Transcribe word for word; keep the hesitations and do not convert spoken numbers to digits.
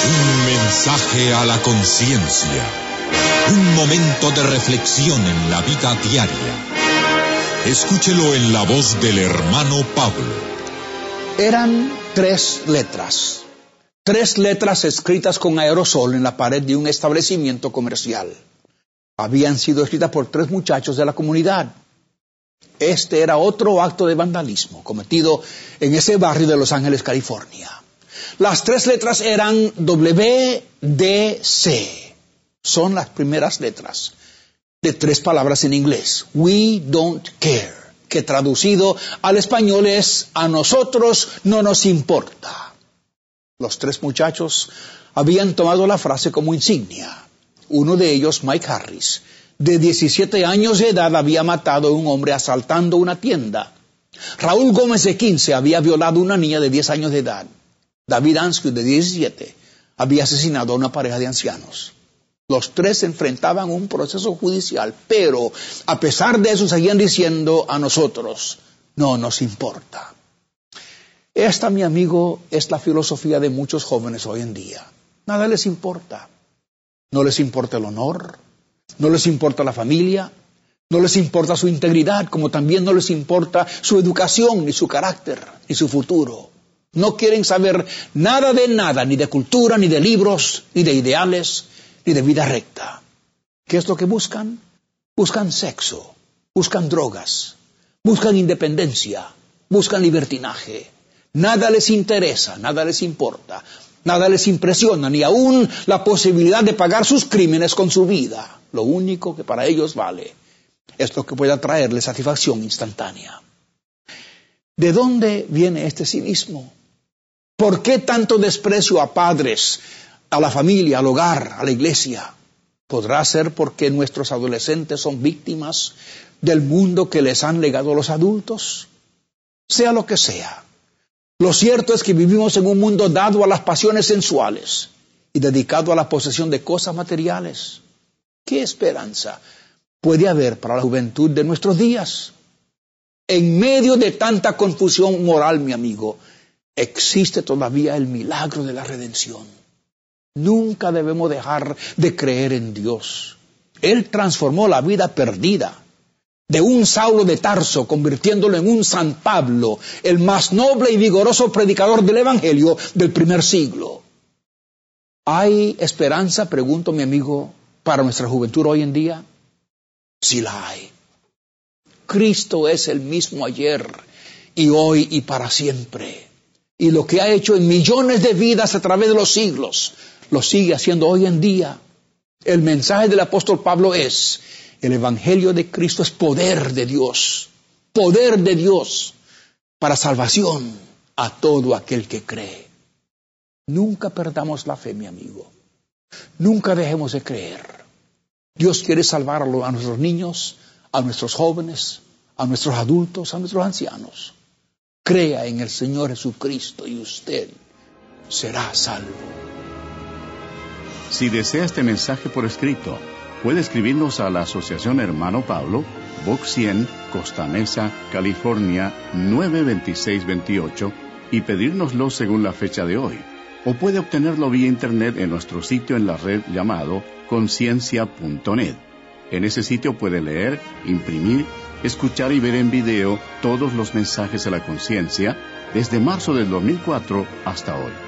Un mensaje a la conciencia. Un momento de reflexión en la vida diaria. Escúchelo en la voz del hermano Pablo. Eran tres letras. Tres letras escritas con aerosol en la pared de un establecimiento comercial. Habían sido escritas por tres muchachos de la comunidad. Este era otro acto de vandalismo cometido en ese barrio de Los Ángeles, California. Las tres letras eran W D C. Son las primeras letras de tres palabras en inglés. We don't care, que traducido al español es a nosotros no nos importa. Los tres muchachos habían tomado la frase como insignia. Uno de ellos, Mike Harris, de diecisiete años de edad, había matado a un hombre asaltando una tienda. Raúl Gómez, de quince, había violado a una niña de diez años de edad. David Anskew, de diecisiete, había asesinado a una pareja de ancianos. Los tres se enfrentaban a un proceso judicial, pero a pesar de eso seguían diciendo a nosotros, no nos importa. Esta, mi amigo, es la filosofía de muchos jóvenes hoy en día. Nada les importa. No les importa el honor, no les importa la familia, no les importa su integridad, como también no les importa su educación, ni su carácter, ni su futuro. No quieren saber nada de nada, ni de cultura, ni de libros, ni de ideales, ni de vida recta. ¿Qué es lo que buscan? Buscan sexo, buscan drogas, buscan independencia, buscan libertinaje. Nada les interesa, nada les importa. Nada les impresiona, ni aún la posibilidad de pagar sus crímenes con su vida. Lo único que para ellos vale es lo que pueda traerle satisfacción instantánea. ¿De dónde viene este cinismo? ¿Por qué tanto desprecio a padres, a la familia, al hogar, a la iglesia? ¿Podrá ser porque nuestros adolescentes son víctimas del mundo que les han legado los adultos? Sea lo que sea. Lo cierto es que vivimos en un mundo dado a las pasiones sensuales y dedicado a la posesión de cosas materiales. ¿Qué esperanza puede haber para la juventud de nuestros días? En medio de tanta confusión moral, mi amigo, existe todavía el milagro de la redención. Nunca debemos dejar de creer en Dios. Él transformó la vida perdida de un Saulo de Tarso, convirtiéndolo en un San Pablo, el más noble y vigoroso predicador del Evangelio del primer siglo. ¿Hay esperanza, pregunto mi amigo, para nuestra juventud hoy en día? Sí la hay. Cristo es el mismo ayer y hoy y para siempre. Y lo que ha hecho en millones de vidas a través de los siglos, lo sigue haciendo hoy en día. El mensaje del apóstol Pablo es: el Evangelio de Cristo es poder de Dios, poder de Dios para salvación a todo aquel que cree. Nunca perdamos la fe, mi amigo. Nunca dejemos de creer. Dios quiere salvar a nuestros niños, a nuestros jóvenes, a nuestros adultos, a nuestros ancianos. Crea en el Señor Jesucristo y usted será salvo. Si desea este mensaje por escrito, puede escribirnos a la Asociación Hermano Pablo, Box cien, Costa Mesa, California, nueve dos seis dos ocho, y pedírnoslo según la fecha de hoy. O puede obtenerlo vía internet en nuestro sitio en la red llamado conciencia punto net. En ese sitio puede leer, imprimir, escuchar y ver en video todos los mensajes a la conciencia desde marzo del dos mil cuatro hasta hoy.